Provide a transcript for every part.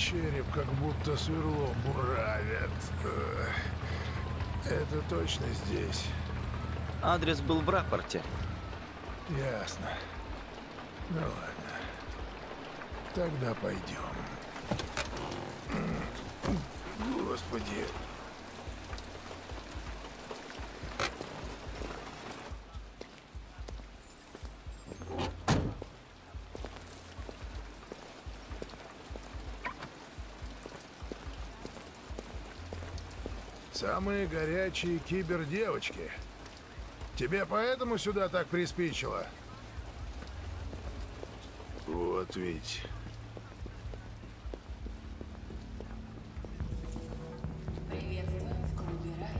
Череп как будто сверлом буравят. Это точно здесь? Адрес был в рапорте. Ясно. Ну ладно. Тогда пойдем. Господи. Самые горячие кибердевочки. Тебе поэтому сюда так приспичило? Вот ведь. Приветствуем в клубе Рай.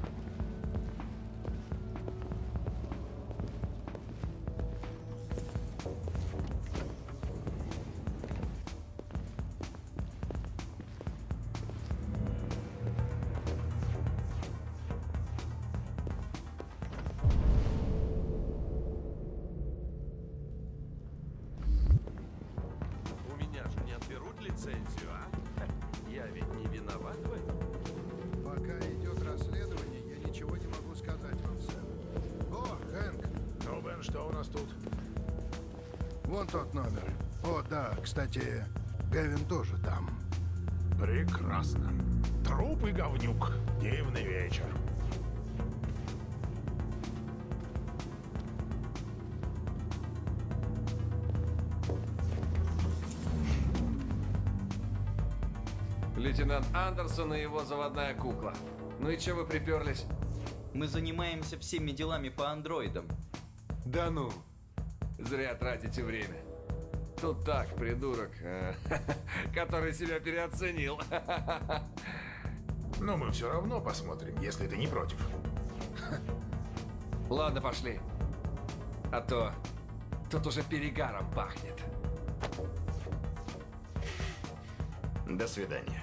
У меня же не отберут лицензию, а? Я ведь не виноват в этом. Пока идет расследование, я ничего не могу сказать вам, сэр. О, Хэнк! Ну, Бен, что у нас тут? Вон тот номер. О, да, кстати, Гевин тоже там. Прекрасно. Труп и говнюк. Дивный вечер. Лейтенант Андерсон и его заводная кукла. Ну и че вы приперлись? Мы занимаемся всеми делами по андроидам. Да ну, зря тратите время. Тут так, придурок, который себя переоценил. Но мы все равно посмотрим, если ты не против. Ладно, пошли. А то тут уже перегаром пахнет. До свидания.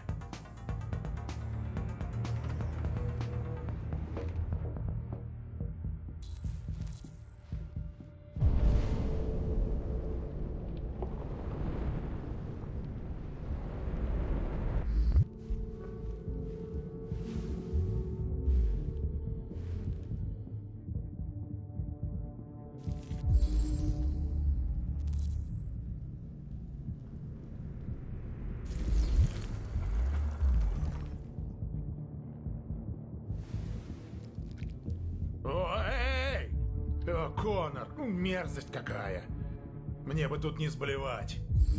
О, эй! О, Конор, мерзость какая! Мне бы тут не сблевать.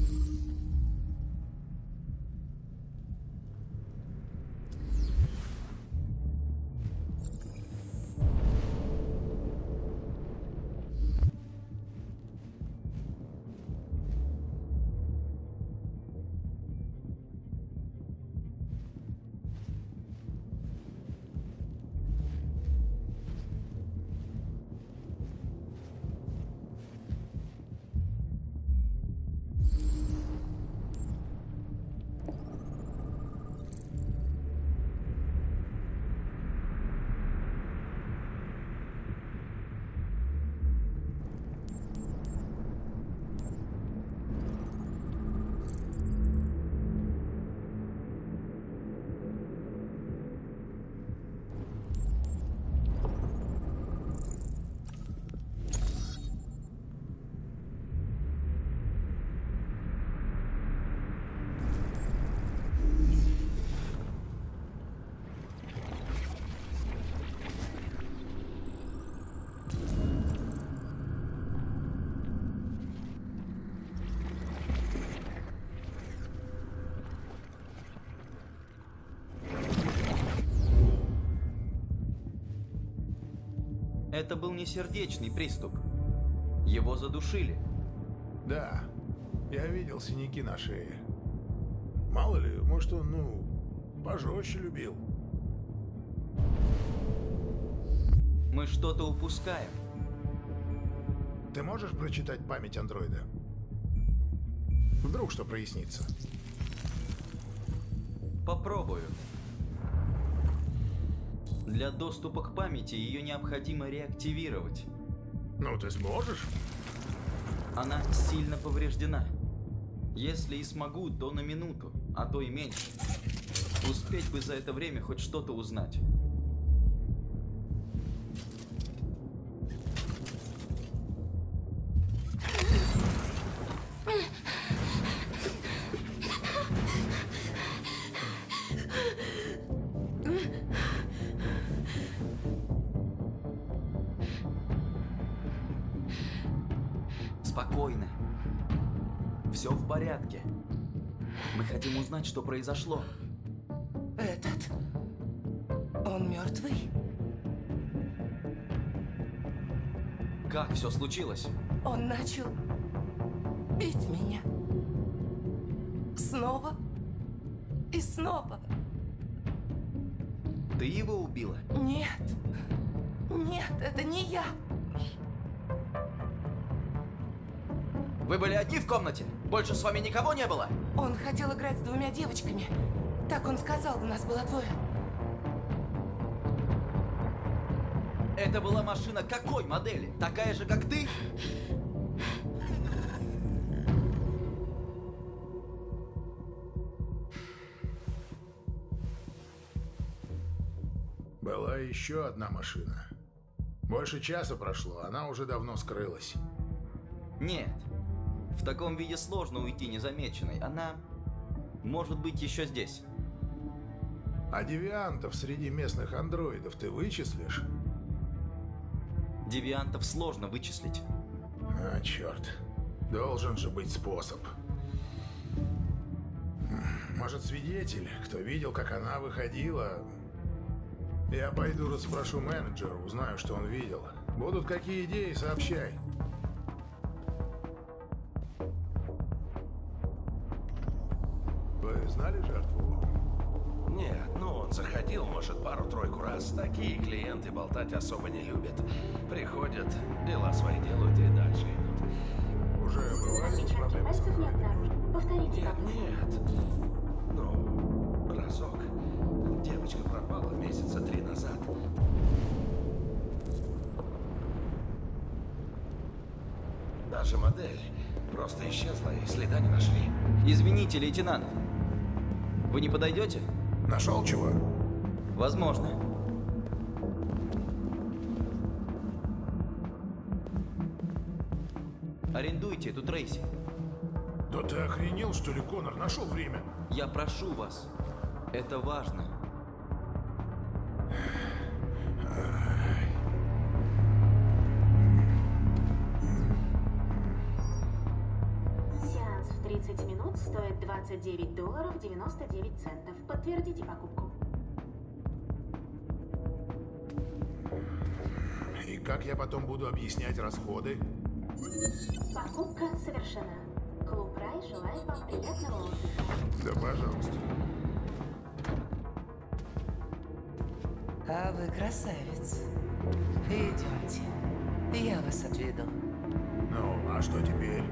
Это был не сердечный приступ. Его задушили. Да, я видел синяки на шее. Мало ли, может он, пожестче любил. Мы что-то упускаем. Ты можешь прочитать память андроида? Вдруг что прояснится. Попробую. Для доступа к памяти ее необходимо реактивировать. Ну, ты сможешь? Она сильно повреждена. Если и смогу, то на минуту. а то и меньше. Успеть бы за это время хоть что-то узнать. Спокойно. Все в порядке. Мы хотим узнать, что произошло. Этот? Он мертвый? Как все случилось? Он начал бить меня. Снова и снова. Ты его убила? Нет. Нет, это не я. Вы были одни в комнате? Больше с вами никого не было? Он хотел играть с двумя девочками. Так он сказал, у нас было двое. Это была машина какой модели? Такая же, как ты? Была еще одна машина. Больше часа прошло, она уже давно скрылась. Нет. В таком виде сложно уйти незамеченной. Она может быть еще здесь. А девиантов среди местных андроидов ты вычислишь? Девиантов сложно вычислить. А, черт. Должен же быть способ. Может, свидетель, кто видел, как она выходила? Я пойду расспрошу менеджера, узнаю, что он видел. Будут какие идеи, сообщай. Вы знали жертву? Нет, ну он заходил, может, пару-тройку раз. Такие клиенты болтать особо не любят. Приходят, дела свои делают и дальше идут. Уже бывали проблемы с охраной? Повторите. Нет. Ну, разок. Девочка пропала месяца 3 назад. Даже модель просто исчезла и следа не нашли. Извините, лейтенант. Вы не подойдете? Нашел чего? Возможно. Арендуйте эту Трейси. Да ты охренел, что ли, Коннор? Нашел время? Я прошу вас. Это важно. Сеанс в 30 минут стоит $29.99. Подтвердите покупку. И как я потом буду объяснять расходы? Покупка совершена. Клуб Рай желает вам приятного отдыха. Да, пожалуйста. А вы красавец. Идемте. Я вас отведу. Ну, а что теперь?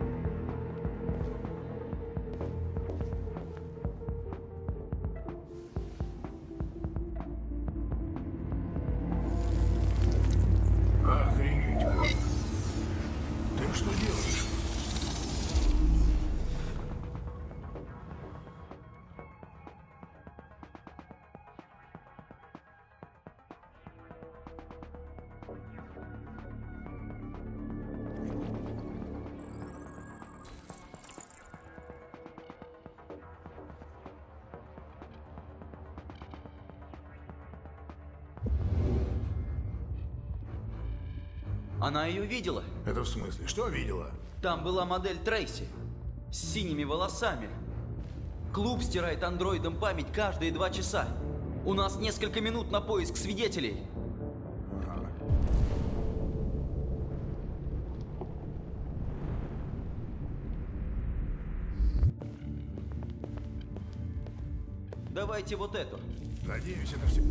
Охренеть, Коннор. Ты что делаешь? Она ее видела. Это в смысле? Что видела? Там была модель Трейси. С синими волосами. Клуб стирает андроидам память каждые 2 часа. У нас несколько минут на поиск свидетелей. Ага. Давайте вот эту. Надеюсь, это все...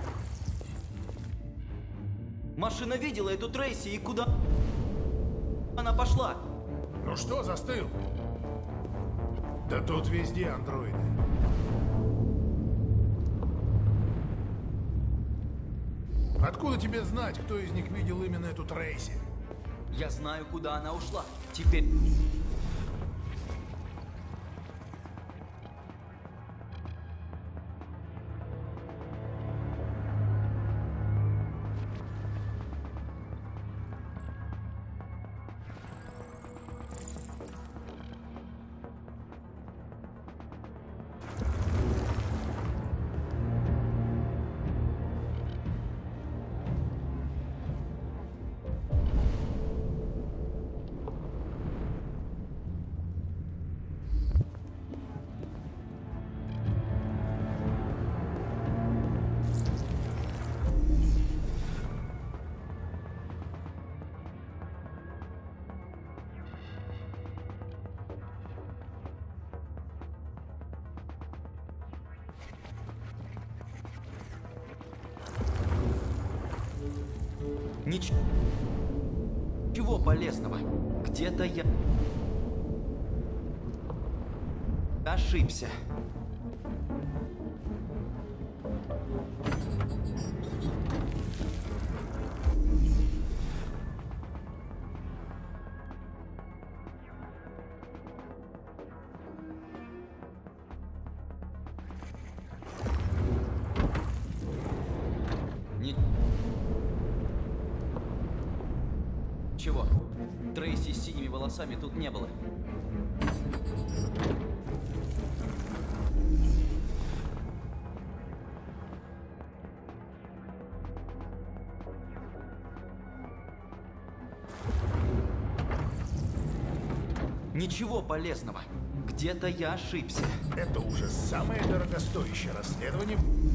Машина видела эту Трейси и куда она пошла? Ну что застыл? Да тут везде андроиды. Откуда тебе знать, кто из них видел именно эту Трейси? Я знаю, куда она ушла. Теперь... Ничего полезного. Где-то я ошибся. Ничего. Трейси с синими волосами тут не было. Ничего полезного. Где-то я ошибся. Это уже самое дорогостоящее расследование.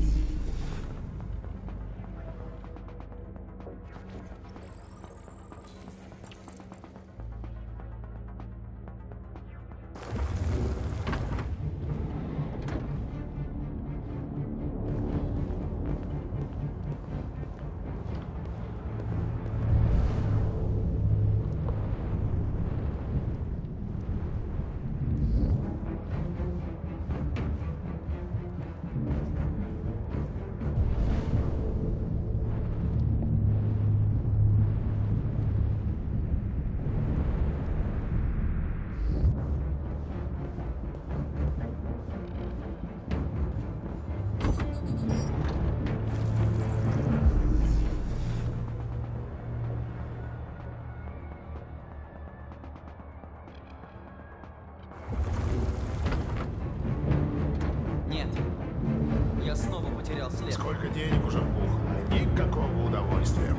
Сколько денег уже вбухано, никакого удовольствия.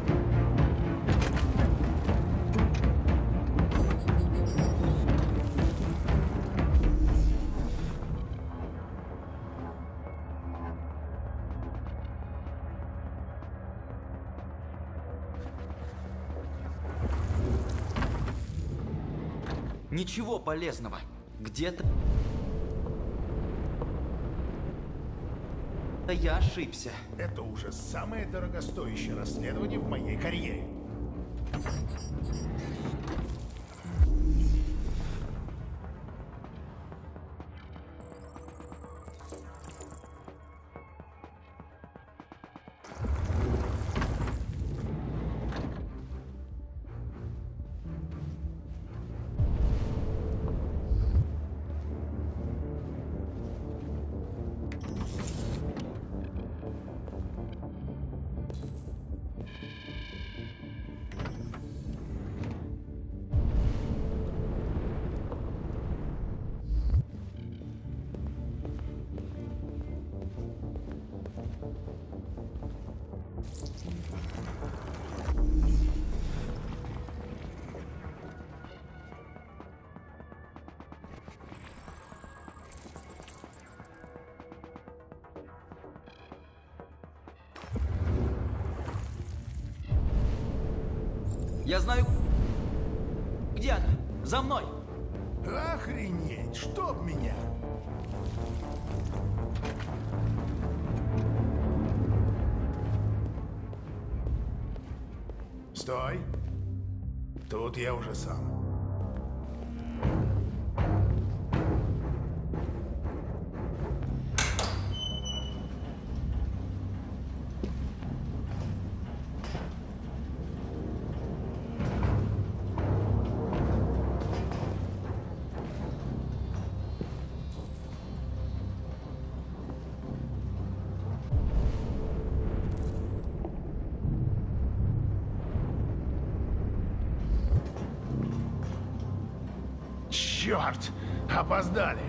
Ничего полезного. Где-то... Я ошибся. Это уже самое дорогостоящее расследование в моей карьере. Я знаю, где она. За мной. Охренеть, чтоб меня. Стой. Тут я уже сам. Черт! Опоздали!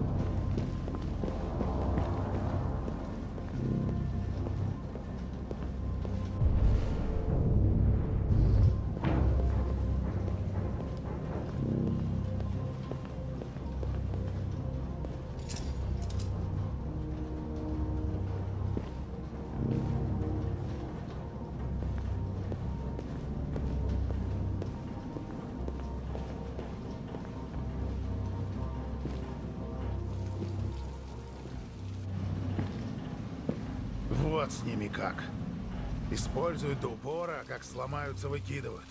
Вот с ними как. Используют до упора, а как сломаются, выкидывают.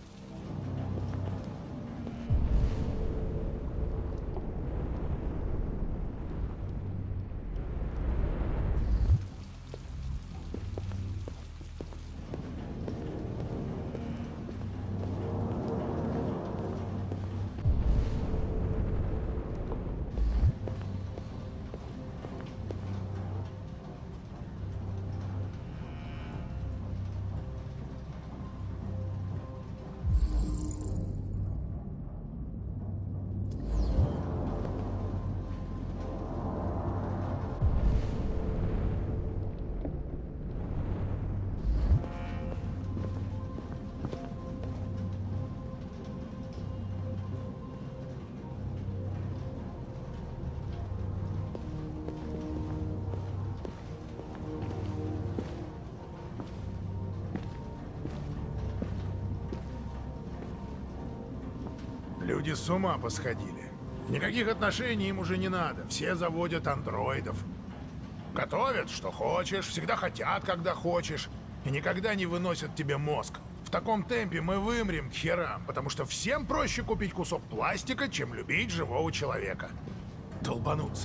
Люди с ума посходили. Никаких отношений им уже не надо. Все заводят андроидов. Готовят, что хочешь, всегда хотят, когда хочешь. И никогда не выносят тебе мозг. В таком темпе мы вымрем к херам, потому что всем проще купить кусок пластика, чем любить живого человека. Долбануться.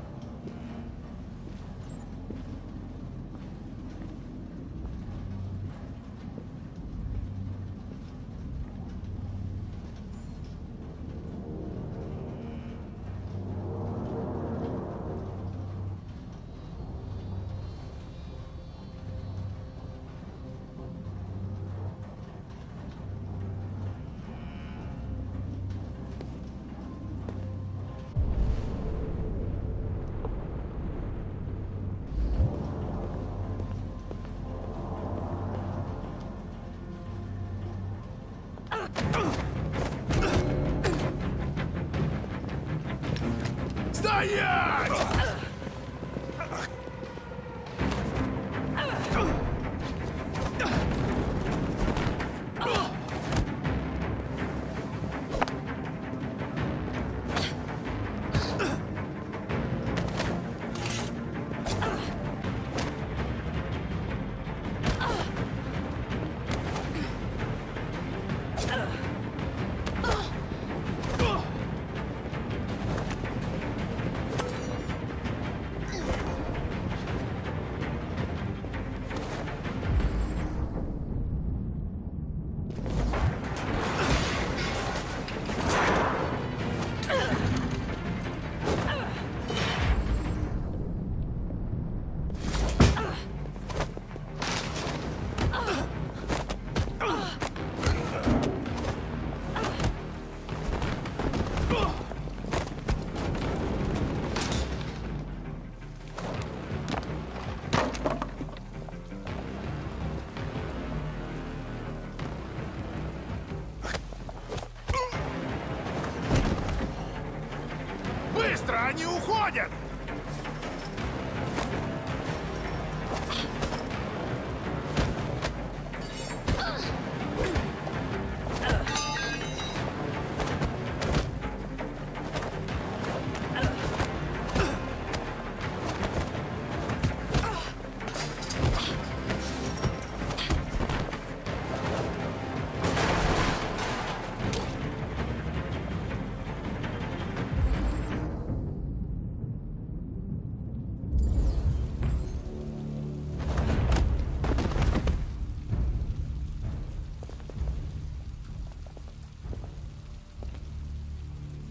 Стоять! Быстро, они уходят!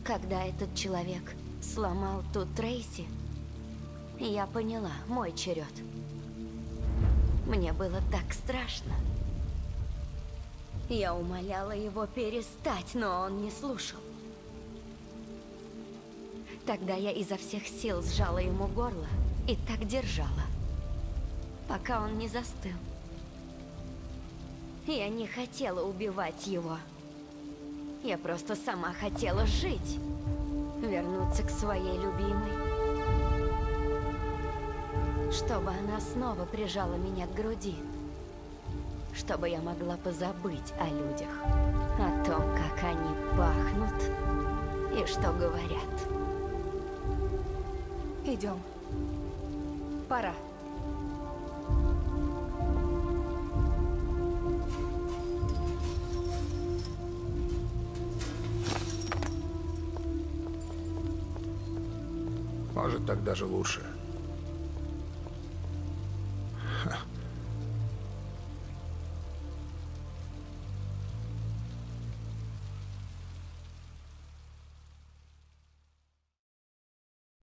Когда этот человек сломал тут Трейси, я поняла, мой черед. Мне было так страшно. Я умоляла его перестать, но он не слушал. Тогда я изо всех сил сжала ему горло и так держала, пока он не застыл. Я не хотела убивать его. Я просто сама хотела жить, вернуться к своей любимой, чтобы она снова прижала меня к груди, чтобы я могла позабыть о людях, о том, как они пахнут и что говорят. Идем. Пора. Может, так даже лучше.